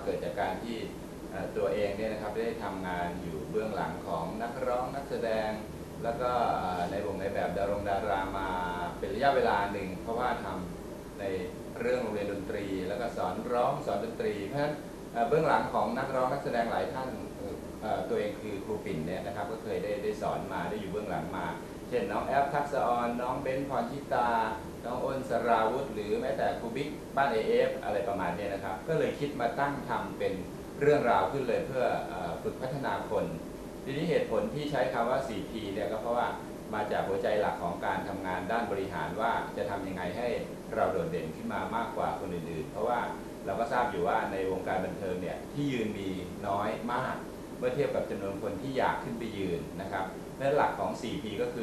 กิดจากการที่ตัวเองเนี่ยนะครับได้ทำงานอยู่เบื้องหลังของนักร้องนักแสดงแล้วก็ในวงในแบบดารามาเป็นระยะเวลาหนึ่งเพราะว่าทำในเรื่องโรงเรียนดนตรีแล้วก็สอนร้องสอนดนตรีเพราะฉะนั้นเบื้องหลังของนักร้องนักแสดงหลายท่านตัวเองคือครูปิ่นเนี่ยนะครับก็เคยได้สอนมาได้อยู่เบื้องหลังมาเช่นน้องแอฟทักษะออนน้องเบนพรชิตาน้องอ้นสราวุธหรือแม้แต่ครูบิ๊กบ้านAFอะไรประมาณนี้นะครับก็เลยคิดมาตั้งทำเป็นเรื่องราวขึ้นเลยเพื่อฝึกพัฒนาคนทีนี้เหตุผลที่ใช้คำว่า 4P เนี่ยก็เพราะว่ามาจากหัวใจหลักของการทำงานด้านบริหารว่าจะทำยังไงให้เราโดดเด่นขึ้นมามากกว่าคนอื่นๆเพราะว่าเราก็ทราบอยู่ว่าในวงการบันเทิงเนี่ยที่ยืนมีน้อยมากเมื่อเทียบกับจำนวนคนที่อยากขึ้นไปยืนนะครับและหลักของ 4P ก็คือ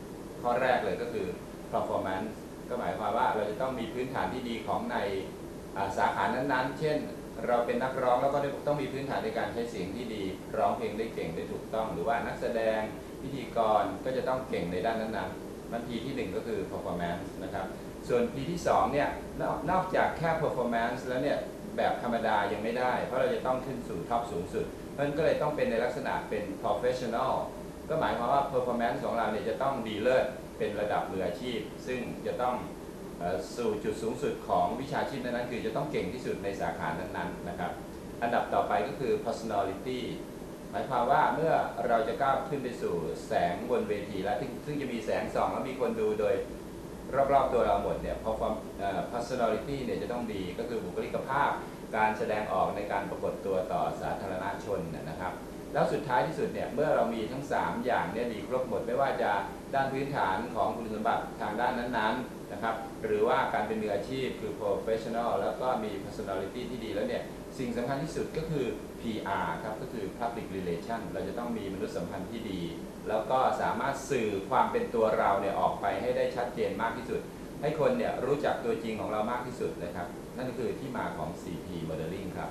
1 ข้อแรกเลยก็คือ performance ก็หมายความว่าเราจะต้องมีพื้นฐานที่ดีของในสาขานั้นๆเช่นเราเป็นนักร้องแล้วก็ต้องมีพื้นฐานในการใช้เสียงที่ดีร้องเพลงได้เก่งได้ถูกต้องหรือว่านักแสดงพิธีกรก็จะต้องเก่งในด้านนั้นๆมัน P ที่1ก็คือ performance นะครับส่วน P ที่2เนี่ยนอกจากแค่ performance แล้วเนี่ยแบบธรรมดายังไม่ได้เพราะเราจะต้องขึ้นสู่ท็อปสูงสุดมันก็เลยต้องเป็นในลักษณะเป็น professional ก็หมายความว่า performance ของเราเนี่ยจะต้องดีเลิศเป็นระดับมืออาชีพซึ่งจะต้องสู่จุดสูงสุดของวิชาชีพนั้นคือจะต้องเก่งที่สุดในสาขานั้นๆนะครับอันดับต่อไปก็คือ personality หมายความว่าเมื่อเราจะก้าวขึ้นไปสู่แสงบนเวทีแล้วซึ่งจะมีแสงส่องแล้วมีคนดูโดยรอบๆตัวเราหมดเนี่ยพอpersonality เนี่ยจะต้องดีก็คือบุคลิกภาพการแสดงออกในการปรากฏตัวต่อสาธารณชนนะครับแล้วสุดท้ายที่สุดเนี่ยเมื่อเรามีทั้ง3อย่างเนี่ยดีครบหมดไม่ว่าจะด้านพื้นฐานของคุณสมบัติทางด้านนั้นๆนะครับหรือว่าการเป็นมืออาชีพคือ professional แล้วก็มี personality ที่ดีแล้วเนี่ยสิ่งสำคัญที่สุดก็คือ PR ครับก็คือ public relation เราจะต้องมีมนุษยสัมพันธ์ที่ดีแล้วก็สามารถสื่อความเป็นตัวเราเนี่ยออกไปให้ได้ชัดเจนมากที่สุดให้คนเนี่ยรู้จักตัวจริงของเรามากที่สุดนะครับนั่นก็คือที่มาของ 4P Modeling ครับ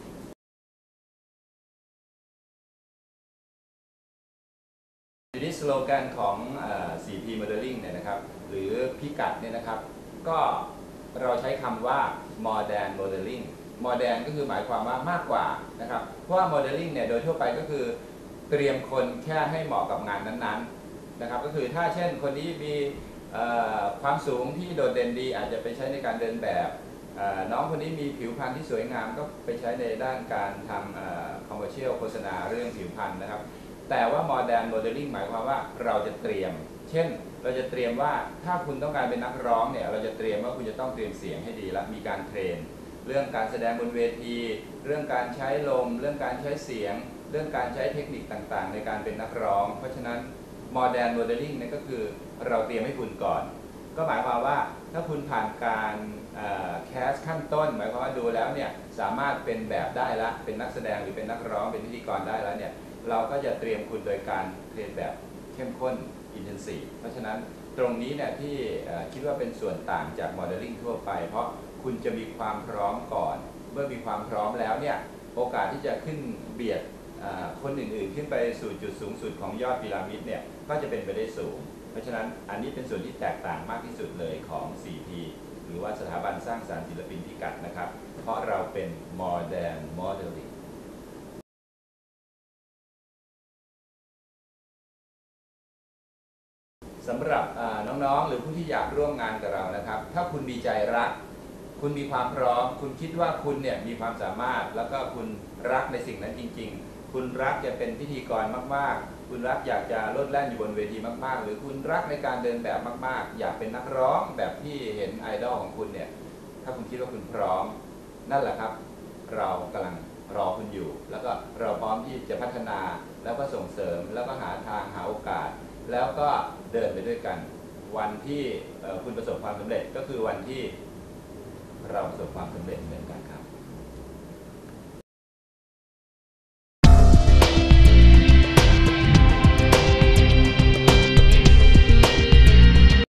ทีนี้สโลแกนของ 4P Modeling เนี่ยนะครับหรือพิกัดเนี่ยนะครับก็เราใช้คำว่า Modern Modeling Modern ก็คือหมายความว่ามากกว่านะครับเพราะว่า Modeling เนี่ยโดยทั่วไปก็คือเตรียมคนแค่ให้เหมาะกับงานนั้นๆนะครับก็คือถ้าเช่นคนนี้มีความสูงที่โดดเด่นดีอาจจะไปใช้ในการเดินแบบน้องคนนี้มีผิวพรรณที่สวยงามก็ไปใช้ในด้านการทำcommercial โฆษณาเรื่องผิวพรรณนะครับแต่ว่า Modern Modeling หมายความว่าเราจะเตรียมเช่นเราจะเตรียมว่าถ้าคุณต้องการเป็นนักร้องเนี่ยเราจะเตรียมว่าคุณจะต้องเตรียมเสียงให้ดีและมีการเทรนเรื่องการแสดงบนเวทีเรื่องการใช้ลมเรื่องการใช้เสียงเรื่องการใช้เทคนิคต่างๆในการเป็นนักร้องเพราะฉะนั้น Modern Modeling นี่ก็คือเราเตรียมให้คุณก่อนก็หมายความว่าถ้าคุณผ่านการแคสขั้นต้นหมายความว่าดูแล้วเนี่ยสามารถเป็นแบบได้ละเป็นนักแสดงหรือเป็นนักร้องเป็นพิธีกรได้แล้วเนี่ยเราก็จะเตรียมคุณโดยการเทรนแบบเข้มข้น intensive เพราะฉะนั้นตรงนี้เนี่ยที่คิดว่าเป็นส่วนต่างจาก Modeling ทั่วไปเพราะคุณจะมีความพร้อมก่อนเมื่อมีความพร้อมแล้วเนี่ยโอกาสที่จะขึ้นเบียดคนอื่นๆขึ้นไปสู่จุดสูงสุดของยอดพีระมิดเนี่ยก็จะเป็นไปได้สูงเพราะฉะนั้นอันนี้เป็นส่วนที่แตกต่างมากที่สุดเลยของ 4P หรือว่าสถาบันสร้างสรรค์ศิลปินพิกัดนะครับเพราะเราเป็น Modern Modelingสำหรับน้องๆหรือผู้ที่อยากร่วมงานกับเรานะครับถ้าคุณมีใจรักคุณมีความพร้อมคุณคิดว่าคุณเนี่ยมีความสามารถแล้วก็คุณรักในสิ่งนั้นจริงๆคุณรักจะเป็นพิธีกรมากๆคุณรักอยากจะโลดแล่นอยู่บนเวทีมากๆหรือคุณรักในการเดินแบบมากๆอยากเป็นนักร้องแบบที่เห็นไอดอลของคุณเนี่ยถ้าคุณคิดว่าคุณพร้อมนั่นแหละครับเรากำลังรอคุณอยู่แล้วก็เราพร้อมที่จะพัฒนาแล้วก็ส่งเสริมแล้วก็หาทางหาโอกาสแล้วก็เดินไปด้วยกันวันที่คุณประสบความสำเร็จก็คือวันที่เราประสบความสำเร็จเหมือนกันครับ